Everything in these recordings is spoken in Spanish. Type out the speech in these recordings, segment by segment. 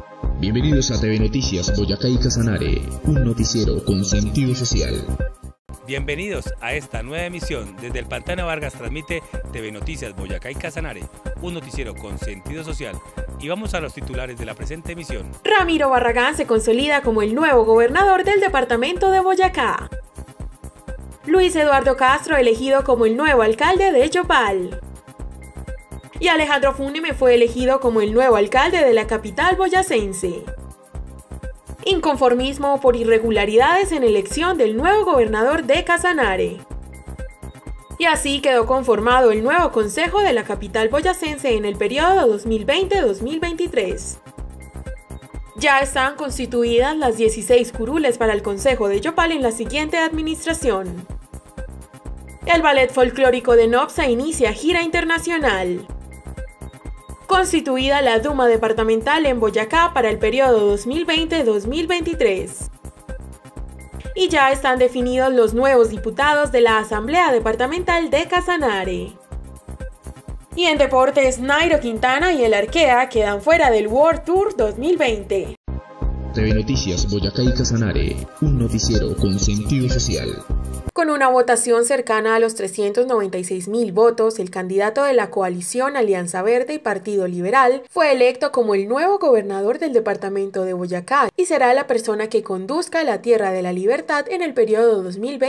Bienvenidos a TV Noticias Boyacá y Casanare, un noticiero con sentido social. Bienvenidos a esta nueva emisión. Desde el Pantano Vargas transmite TV Noticias Boyacá y Casanare, un noticiero con sentido social. Y vamos a los titulares de la presente emisión. Ramiro Barragán se consolida como el nuevo gobernador del departamento de Boyacá. Luis Eduardo Castro elegido como el nuevo alcalde de Yopal. Y Alejandro Fúneme fue elegido como el nuevo alcalde de la capital boyacense. Inconformismo por irregularidades en elección del nuevo gobernador de Casanare. Y así quedó conformado el nuevo consejo de la capital boyacense en el periodo 2020-2023. Ya están constituidas las 16 curules para el consejo de Yopal en la siguiente administración. El ballet folclórico de Nopsa inicia gira internacional. Constituida la Duma departamental en Boyacá para el periodo 2020-2023. Y ya están definidos los nuevos diputados de la Asamblea Departamental de Casanare. Y en deportes, Nairo Quintana y el Arquea quedan fuera del World Tour 2020. TV Noticias Boyacá y Casanare, un noticiero con sentido social. Con una votación cercana a los 396.000 votos, el candidato de la coalición Alianza Verde y Partido Liberal fue electo como el nuevo gobernador del departamento de Boyacá y será la persona que conduzca la Tierra de la Libertad en el periodo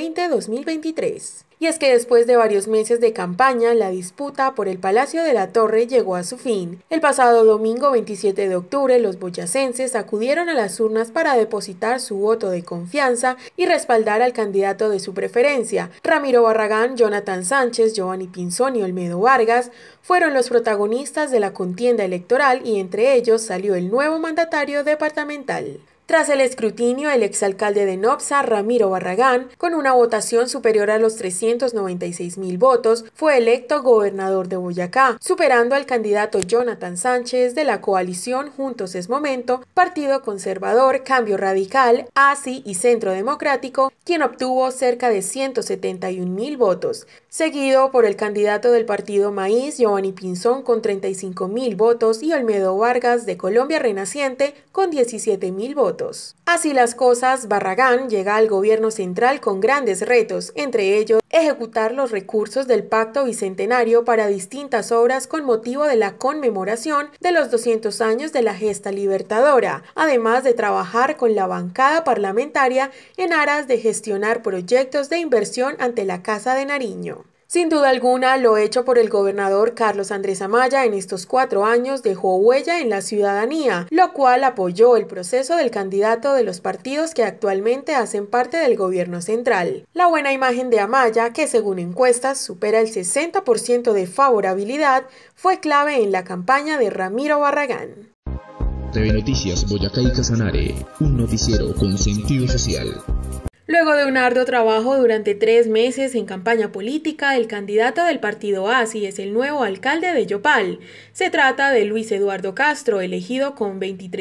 2020-2023. Y es que después de varios meses de campaña, la disputa por el Palacio de la Torre llegó a su fin. El pasado domingo 27 de octubre, los boyacenses acudieron a las urnas para depositar su voto de confianza y respaldar al candidato de su preferencia. Ramiro Barragán, Jonathan Sánchez, Giovanni Pinzón y Olmedo Vargas fueron los protagonistas de la contienda electoral y entre ellos salió el nuevo mandatario departamental. Tras el escrutinio, el exalcalde de Nopsa, Ramiro Barragán, con una votación superior a los 396.000 votos, fue electo gobernador de Boyacá, superando al candidato Jonathan Sánchez de la coalición Juntos es Momento, Partido Conservador, Cambio Radical, ASI y Centro Democrático, quien obtuvo cerca de 171.000 votos, seguido por el candidato del partido Maíz, Giovanni Pinzón, con 35.000 votos y Olmedo Vargas de Colombia Renaciente con 17.000 votos. Así las cosas, Barragán llega al gobierno central con grandes retos, entre ellos ejecutar los recursos del Pacto Bicentenario para distintas obras con motivo de la conmemoración de los 200 años de la gesta libertadora, además de trabajar con la bancada parlamentaria en aras de gestionar proyectos de inversión ante la Casa de Nariño. Sin duda alguna, lo hecho por el gobernador Carlos Andrés Amaya en estos 4 años dejó huella en la ciudadanía, lo cual apoyó el proceso del candidato de los partidos que actualmente hacen parte del gobierno central. La buena imagen de Amaya, que según encuestas supera el 60% de favorabilidad, fue clave en la campaña de Ramiro Barragán. TV Noticias Boyacá y Casanare, un noticiero con sentido social. Luego de un arduo trabajo durante 3 meses en campaña política, el candidato del partido ASI es el nuevo alcalde de Yopal. Se trata de Luis Eduardo Castro, elegido con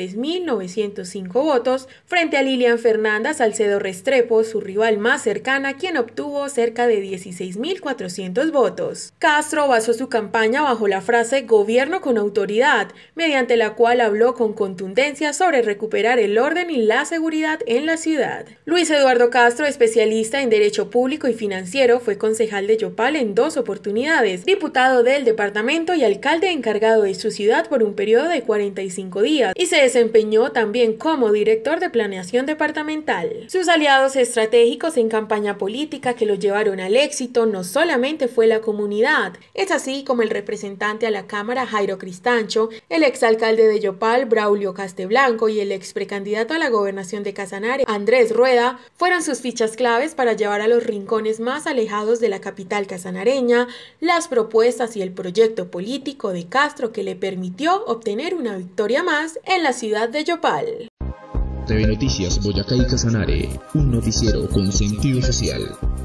23.905 votos, frente a Lilian Fernanda Salcedo Restrepo, su rival más cercana, quien obtuvo cerca de 16.400 votos. Castro basó su campaña bajo la frase "Gobierno con autoridad", mediante la cual habló con contundencia sobre recuperar el orden y la seguridad en la ciudad. Luis Eduardo Castro, especialista en Derecho Público y Financiero, fue concejal de Yopal en 2 oportunidades, diputado del departamento y alcalde encargado de su ciudad por un periodo de 45 días, y se desempeñó también como director de Planeación Departamental. Sus aliados estratégicos en campaña política que lo llevaron al éxito no solamente fue la comunidad, es así como el representante a la Cámara Jairo Cristancho, el exalcalde de Yopal Braulio Casteblanco y el ex precandidato a la gobernación de Casanare Andrés Rueda fueron sus fichas claves para llevar a los rincones más alejados de la capital casanareña las propuestas y el proyecto político de Castro que le permitió obtener una victoria más en la ciudad de Yopal. TV Noticias Boyacá y Casanare, un noticiero con sentido social. Con una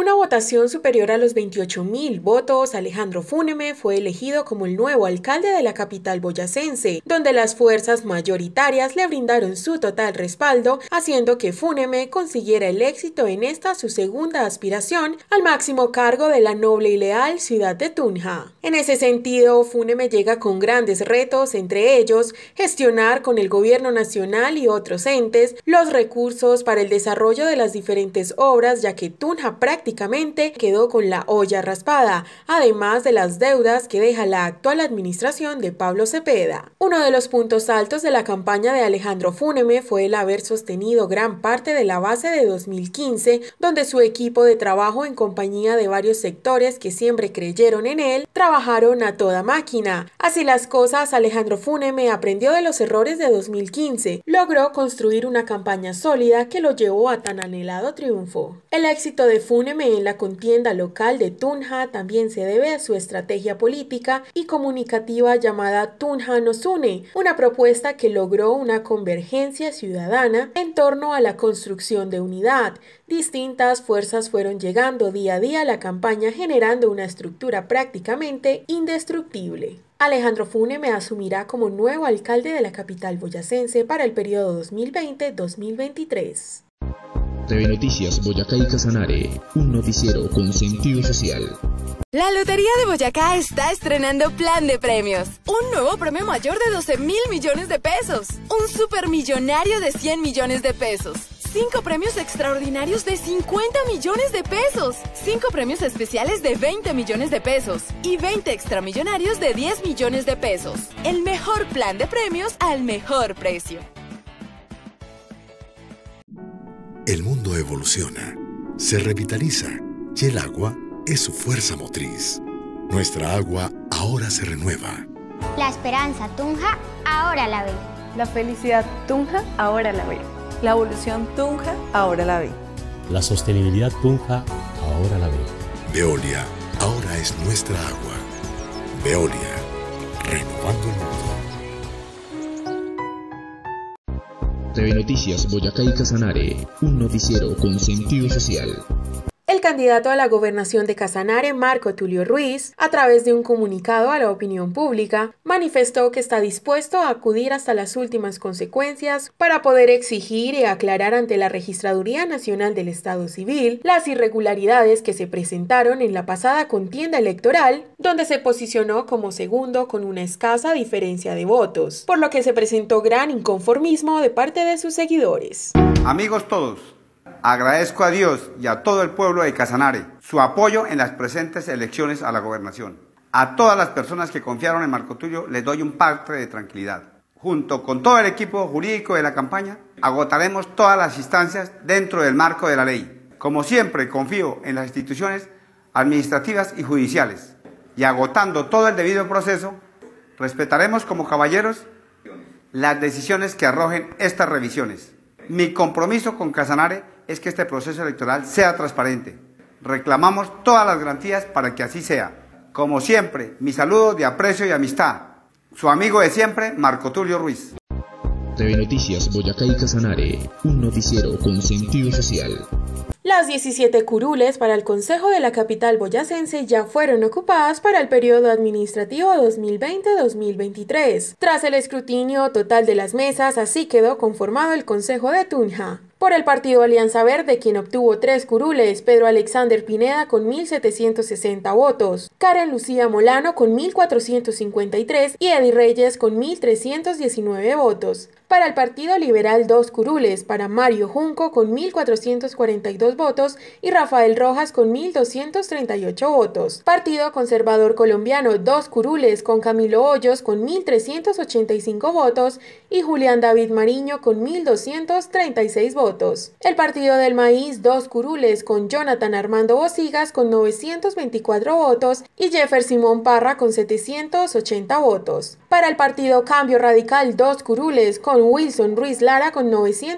una votación superior a los 28.000 votos, Alejandro Fúneme fue elegido como el nuevo alcalde de la capital boyacense, donde las fuerzas mayoritarias le brindaron su total respaldo, haciendo que Fúneme consiguiera el éxito en esta su segunda aspiración al máximo cargo de la noble y leal ciudad de Tunja. En ese sentido, Fúneme llega con grandes retos, entre ellos gestionar con el gobierno nacional y otros entes los recursos para el desarrollo de las diferentes obras, ya que Tunja prácticamente quedó con la olla raspada, además de las deudas que deja la actual administración de Pablo Cepeda. Uno de los puntos altos de la campaña de Alejandro Fúneme fue el haber sostenido gran parte de la base de 2015, donde su equipo de trabajo, en compañía de varios sectores que siempre creyeron en él, trabajaron a toda máquina. Así las cosas, Alejandro Fúneme aprendió de los errores de 2015, logró construir una campaña sólida que lo llevó a tan anhelado triunfo. El éxito de Fúneme en la contienda local de Tunja también se debe a su estrategia política y comunicativa llamada Tunja nos une, una propuesta que logró una convergencia ciudadana en torno a la construcción de unidad. Distintas fuerzas fueron llegando día a día a la campaña, generando una estructura prácticamente indestructible. Alejandro Fúneme asumirá como nuevo alcalde de la capital boyacense para el periodo 2020-2023. TV Noticias Boyacá y Casanare, un noticiero con sentido social. La Lotería de Boyacá está estrenando plan de premios. Un nuevo premio mayor de 12.000 millones de pesos. Un supermillonario de 100 millones de pesos. 5 premios extraordinarios de 50 millones de pesos. 5 premios especiales de 20 millones de pesos. Y 20 extramillonarios de 10 millones de pesos. El mejor plan de premios al mejor precio. El mundo evoluciona, se revitaliza y el agua es su fuerza motriz. Nuestra agua ahora se renueva. La esperanza Tunja ahora la ve. La felicidad Tunja ahora la ve. La evolución Tunja ahora la ve. La sostenibilidad Tunja ahora la ve. Veolia ahora es nuestra agua. Veolia, renovando el mundo. TV Noticias Boyacá y Casanare, un noticiero con sentido social. El candidato a la gobernación de Casanare, Marco Tulio Ruiz, a través de un comunicado a la opinión pública, manifestó que está dispuesto a acudir hasta las últimas consecuencias para poder exigir y aclarar ante la Registraduría Nacional del Estado Civil las irregularidades que se presentaron en la pasada contienda electoral, donde se posicionó como segundo con una escasa diferencia de votos, por lo que se presentó gran inconformismo de parte de sus seguidores. Amigos todos, agradezco a Dios y a todo el pueblo de Casanare su apoyo en las presentes elecciones a la gobernación. A todas las personas que confiaron en Marco Tulio les doy un parte de tranquilidad. Junto con todo el equipo jurídico de la campaña, agotaremos todas las instancias dentro del marco de la ley. Como siempre, confío en las instituciones administrativas y judiciales. Y agotando todo el debido proceso, respetaremos como caballeros las decisiones que arrojen estas revisiones. Mi compromiso con Casanare es que este proceso electoral sea transparente. Reclamamos todas las garantías para que así sea. Como siempre, mi saludo de aprecio y amistad. Su amigo de siempre, Marco Tulio Ruiz. TV Noticias Boyacá y Casanare, un noticiero con sentido social. Las 17 curules para el Consejo de la capital boyacense ya fueron ocupadas para el periodo administrativo 2020-2023. Tras el escrutinio total de las mesas, así quedó conformado el Consejo de Tunja. Por el partido Alianza Verde, quien obtuvo 3 curules, Pedro Alexander Pineda con 1.760 votos, Karen Lucía Molano con 1.453 y Eddie Reyes con 1.319 votos. Para el Partido Liberal, 2 curules, para Mario Junco con 1.442 votos y Rafael Rojas con 1.238 votos. Partido Conservador Colombiano, 2 curules, con Camilo Hoyos con 1.385 votos y Julián David Mariño con 1.236 votos. El Partido del Maíz, 2 curules, con Jonathan Armando Bosigas con 924 votos y Jeffer Simón Parra con 780 votos. Para el Partido Cambio Radical, 2 curules, con Wilson Ruiz Lara con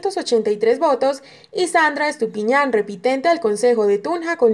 983 votos y Sandra Estupiñán, repitente al Consejo de Tunja, con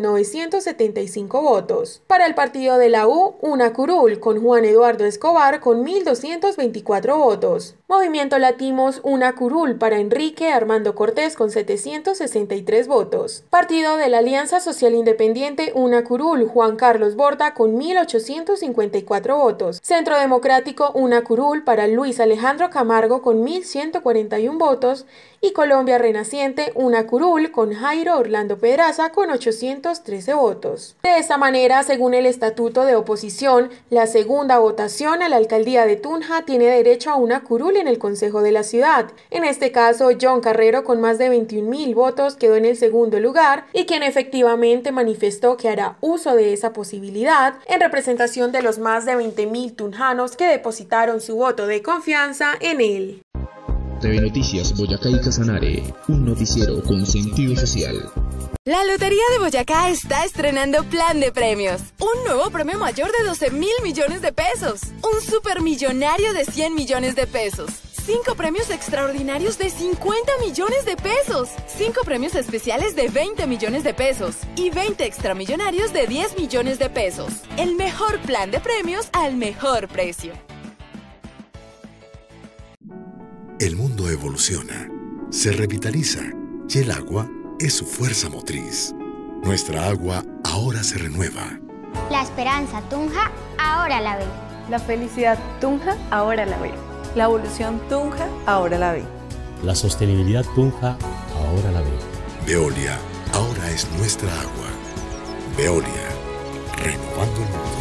975 votos. Para el Partido de la U, una curul, con Juan Eduardo Escobar con 1.224 votos. Movimiento Latimos, una curul para Enrique Armando Cortés con 763 votos. Partido de la Alianza Social Independiente, una curul Juan Carlos Borda con 1.854 votos. Centro Democrático, una curul para Luis Alejandro Camargo con 1.141 votos. Y Colombia Renaciente, una curul con Jairo Orlando Pedraza con 813 votos. De esta manera, según el Estatuto de Oposición, la segunda votación a la alcaldía de Tunja tiene derecho a una curul en el Consejo de la Ciudad. En este caso, John Carrero, con más de 21.000 votos, quedó en el segundo lugar y quien efectivamente manifestó que hará uso de esa posibilidad en representación de los más de 20.000 tunjanos que depositaron su voto de confianza en él. TV Noticias Boyacá y Casanare, un noticiero con sentido social. La Lotería de Boyacá está estrenando plan de premios. Un nuevo premio mayor de 12.000 millones de pesos. Un supermillonario de 100 millones de pesos. 5 premios extraordinarios de 50 millones de pesos. 5 premios especiales de 20 millones de pesos. Y 20 extramillonarios de 10 millones de pesos. El mejor plan de premios al mejor precio. El mundo evoluciona, se revitaliza y el agua es su fuerza motriz. Nuestra agua ahora se renueva. La esperanza Tunja ahora la ve. La felicidad Tunja ahora la ve. La evolución Tunja ahora la ve. La sostenibilidad Tunja ahora la ve. Veolia ahora es nuestra agua. Veolia, renovando el mundo.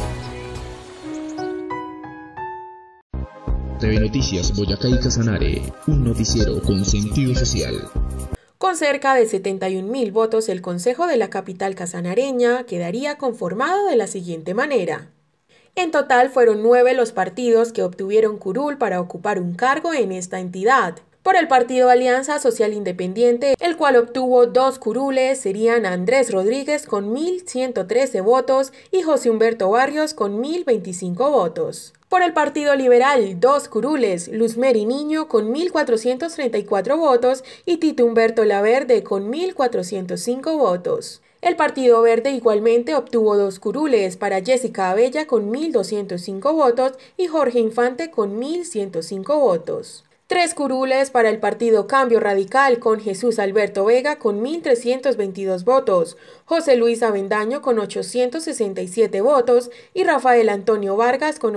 TV Noticias Boyacá y Casanare, un noticiero con sentido social. Con cerca de 71.000 votos, el Consejo de la capital casanareña quedaría conformado de la siguiente manera. En total fueron 9 los partidos que obtuvieron curul para ocupar un cargo en esta entidad. Por el partido Alianza Social Independiente, el cual obtuvo 2 curules, serían Andrés Rodríguez con 1.113 votos y José Humberto Barrios con 1.025 votos. Por el Partido Liberal, 2 curules, Luzmeri Niño con 1.434 votos y Tito Humberto Laverde con 1.405 votos. El Partido Verde igualmente obtuvo 2 curules para Jessica Abella con 1.205 votos y Jorge Infante con 1.105 votos. 3 curules para el Partido Cambio Radical con Jesús Alberto Vega con 1.322 votos, José Luis Avendaño con 867 votos y Rafael Antonio Vargas con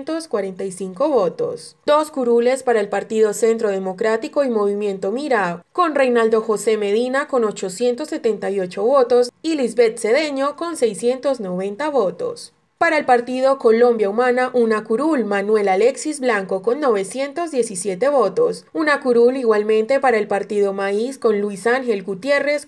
845 votos. 2 curules para el Partido Centro Democrático y Movimiento Mira con Reinaldo José Medina con 878 votos y Lisbeth Cedeño con 690 votos. Para el partido Colombia Humana, una curul, Manuel Alexis Blanco con 917 votos. Una curul igualmente para el partido Maíz con Luis Ángel Gutiérrez,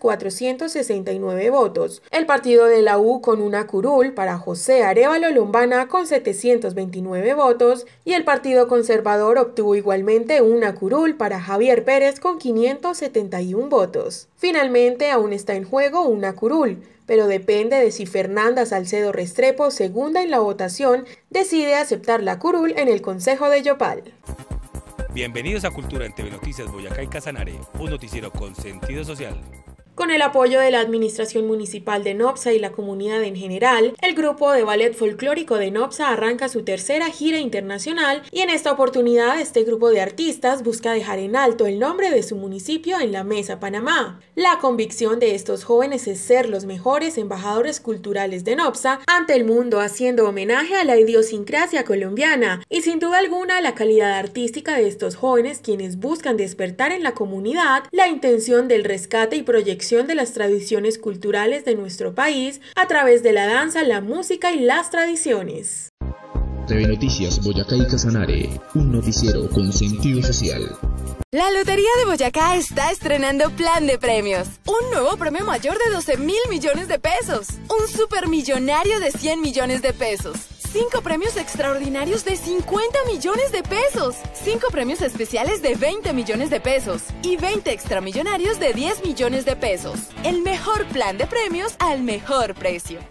469 votos. El partido de la U con una curul para José Arévalo Lombana con 729 votos. Y el partido conservador obtuvo igualmente una curul para Javier Pérez con 571 votos. Finalmente, aún está en juego una curul, pero depende de si Fernanda Salcedo Restrepo, segunda en la votación, decide aceptar la curul en el Consejo de Yopal. Bienvenidos a Cultura en TV Noticias Boyacá y Casanare, un noticiero con sentido social. Con el apoyo de la Administración Municipal de Nopsa y la comunidad en general, el grupo de ballet folclórico de Nopsa arranca su tercera gira internacional y en esta oportunidad este grupo de artistas busca dejar en alto el nombre de su municipio en la Mesa Panamá. La convicción de estos jóvenes es ser los mejores embajadores culturales de Nopsa ante el mundo, haciendo homenaje a la idiosincrasia colombiana y sin duda alguna la calidad artística de estos jóvenes, quienes buscan despertar en la comunidad la intención del rescate y proyección de las tradiciones culturales de nuestro país a través de la danza, la música y las tradiciones. TV Noticias Boyacá y Casanare, un noticiero con sentido social. La Lotería de Boyacá está estrenando plan de premios. Un nuevo premio mayor de 12.000 millones de pesos. Un supermillonario de 100 millones de pesos. 5 premios extraordinarios de 50 millones de pesos. 5 premios especiales de 20 millones de pesos. Y 20 extramillonarios de 10 millones de pesos. El mejor plan de premios al mejor precio.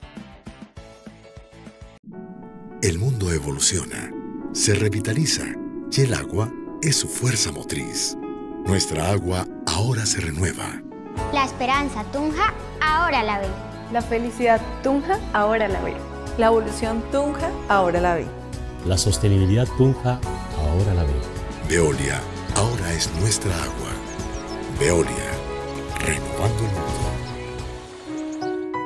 El mundo evoluciona, se revitaliza y el agua es su fuerza motriz. Nuestra agua ahora se renueva. La esperanza Tunja ahora la ve. La felicidad Tunja ahora la ve. La evolución Tunja ahora la ve. La sostenibilidad Tunja ahora la ve. Veolia ahora es nuestra agua. Veolia, renovando el mundo.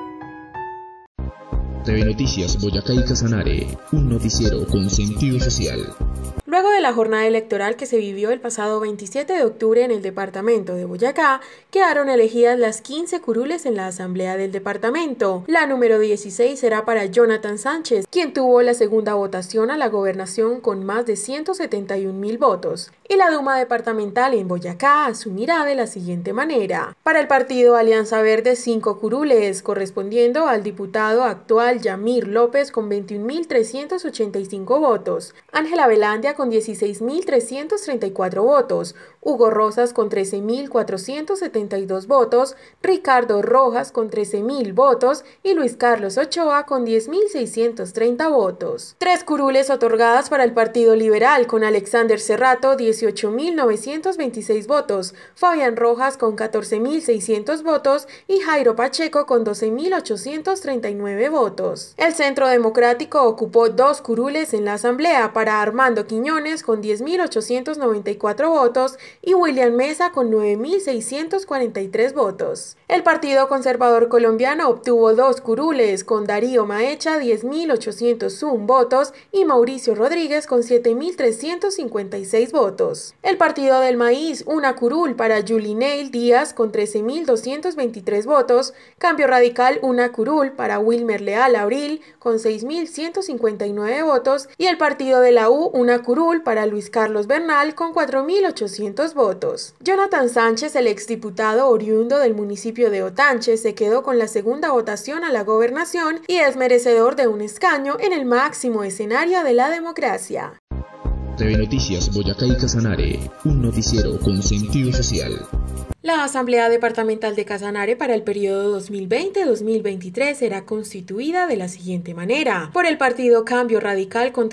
TV Noticias Boyacá y Casanare, un noticiero con sentido social. Luego de la jornada electoral que se vivió el pasado 27 de octubre en el departamento de Boyacá, quedaron elegidas las 15 curules en la asamblea del departamento. La número 16 será para Jonathan Sánchez, quien tuvo la segunda votación a la gobernación con más de 171.000 votos. Y la Duma departamental en Boyacá asumirá de la siguiente manera. Para el partido Alianza Verde, 5 curules, correspondiendo al diputado actual Yamir López con 21.385 votos, Ángela Velandia con 16.334 votos, Hugo Rosas con 13.472 votos, Ricardo Rojas con 13.000 votos y Luis Carlos Ochoa con 10.630 votos. 3 curules otorgadas para el Partido Liberal con Alexander Cerrato 18.926 votos, Fabián Rojas con 14.600 votos y Jairo Pacheco con 12.839 votos. El Centro Democrático ocupó 2 curules en la asamblea para Armando Quiñones con 10.894 votos y William Mesa con 9.643 votos. El Partido Conservador Colombiano obtuvo 2 curules con Darío Maecha 10.801 votos y Mauricio Rodríguez con 7.356 votos. El Partido del Maíz, una curul para Yulineil Díaz con 13.223 votos, Cambio Radical, una curul para Wilmer Leal Abril con 6.159 votos y el Partido de la U, una curul para Luis Carlos Bernal con 4.800 votos. Jonathan Sánchez, el exdiputado oriundo del municipio de Otanche, se quedó con la segunda votación a la gobernación y es merecedor de un escaño en el máximo escenario de la democracia. TV Noticias Boyacá y Casanare, un noticiero con sentido social. La Asamblea Departamental de Casanare para el periodo 2020-2023 será constituida de la siguiente manera. Por el Partido Cambio Radical con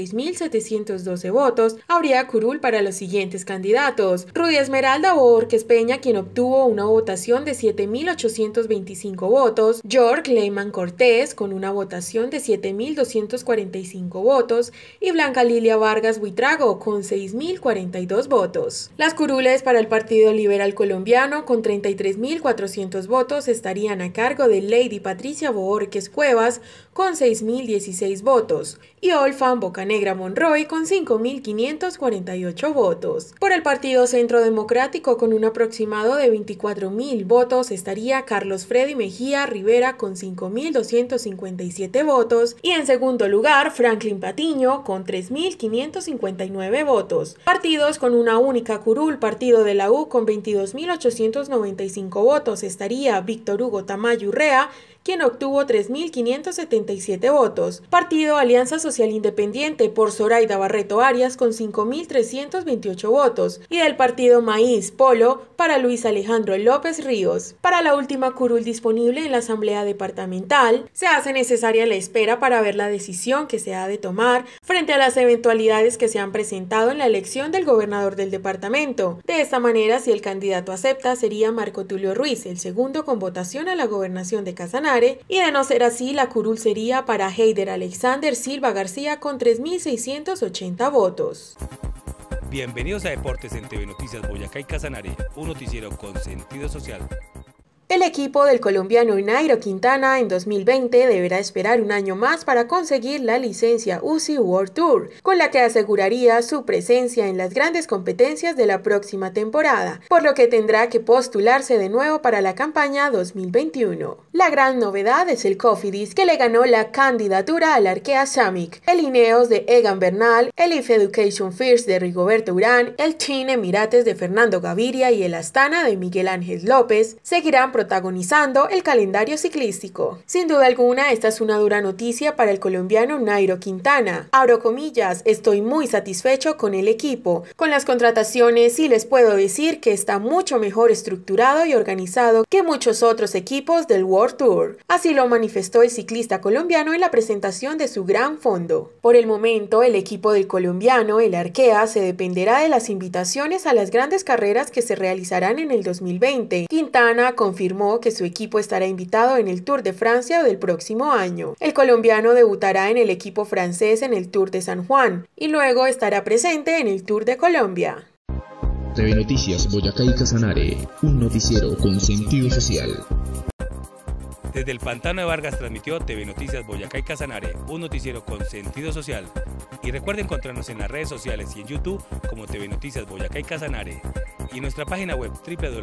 36.712 votos, habría curul para los siguientes candidatos. Rudy Esmeralda Borges Peña, quien obtuvo una votación de 7.825 votos. George Leyman Cortés, con una votación de 7.245 votos. Y Blanca Lilia Vargas Buitrago, con 6.042 votos. Las curules para el Partido Liberal Colombiano con 33.400 votos estarían a cargo de Lady Patricia Borges Cuevas con 6.016 votos y Olfan Bocanegra Monroy con 5.548 votos. Por el Partido Centro Democrático con un aproximado de 24.000 votos estaría Carlos Freddy Mejía Rivera con 5.257 votos y en segundo lugar Franklin Patiño con 3.559 votos. Partidos con una única curul, Partido de la U con 22.895 votos estaría Víctor Hugo Tamayo Urrea, quien obtuvo 3.577 votos. Partido Alianza Social Independiente por Zoraida Barreto Arias con 5.328 votos y del Partido Maíz Polo para Luis Alejandro López Ríos. Para la última curul disponible en la Asamblea Departamental, se hace necesaria la espera para ver la decisión que se ha de tomar frente a las eventualidades que se han presentado en la elección del gobernador del departamento. De esta manera, si el candidato acepta, sería Marco Tulio Ruiz, el segundo con votación a la gobernación de Casanare, y de no ser así, la curul sería para Heider Alexander Silva García con 3.680 votos. Bienvenidos a Deportes en TV Noticias Boyacá y Casanare, un noticiero con sentido social. El equipo del colombiano Nairo Quintana en 2020 deberá esperar un año más para conseguir la licencia UCI World Tour, con la que aseguraría su presencia en las grandes competencias de la próxima temporada, por lo que tendrá que postularse de nuevo para la campaña 2021. La gran novedad es el Cofidis, que le ganó la candidatura al Arkea Samsic, el Ineos de Egan Bernal, el If Education First de Rigoberto Urán, el Team Emirates de Fernando Gaviria y el Astana de Miguel Ángel López seguirán protagonizando el calendario ciclístico. Sin duda alguna, esta es una dura noticia para el colombiano Nairo Quintana. Abro comillas, estoy muy satisfecho con el equipo. Con las contrataciones sí les puedo decir que está mucho mejor estructurado y organizado que muchos otros equipos del World Tour. Así lo manifestó el ciclista colombiano en la presentación de su gran fondo. Por el momento, el equipo del colombiano, el Arkea, se dependerá de las invitaciones a las grandes carreras que se realizarán en el 2020. Quintana confirmó confirmó que su equipo estará invitado en el Tour de Francia del próximo año. El colombiano debutará en el equipo francés en el Tour de San Juan y luego estará presente en el Tour de Colombia. TV Noticias Boyacá y Casanare, un noticiero con sentido social. Desde el Pantano de Vargas transmitió TV Noticias Boyacá y Casanare, un noticiero con sentido social. Y recuerda encontrarnos en las redes sociales y en YouTube como TV Noticias Boyacá y Casanare y nuestra página web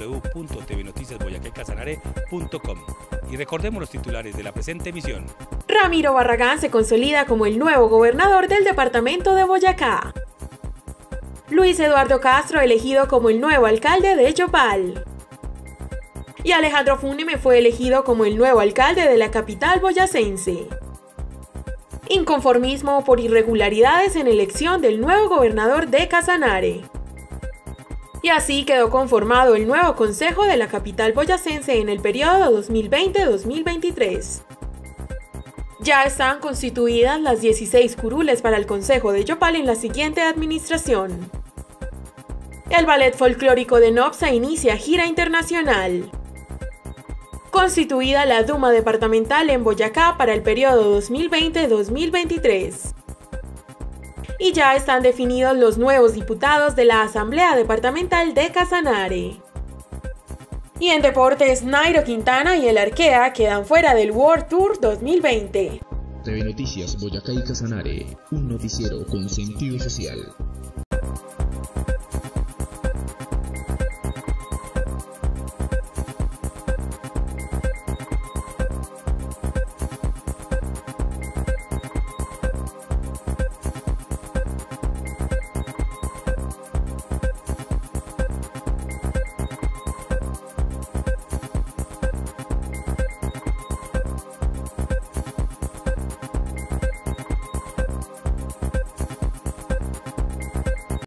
www.tvnoticiasboyacaycasanare.com. Y recordemos los titulares de la presente emisión. Ramiro Barragán se consolida como el nuevo gobernador del departamento de Boyacá. Luis Eduardo Castro elegido como el nuevo alcalde de Yopal. Y Alejandro Fúneme fue elegido como el nuevo alcalde de la capital boyacense. Inconformismo por irregularidades en elección del nuevo gobernador de Casanare. Y así quedó conformado el nuevo consejo de la capital boyacense en el periodo 2020-2023. Ya están constituidas las 16 curules para el consejo de Yopal en la siguiente administración. El ballet folclórico de Nopsa inicia gira internacional. Constituida la Duma departamental en Boyacá para el periodo 2020-2023. Y ya están definidos los nuevos diputados de la Asamblea Departamental de Casanare. Y en deportes, Nairo Quintana y el Arkea quedan fuera del World Tour 2020. TV Noticias Boyacá y Casanare, un noticiero con sentido social.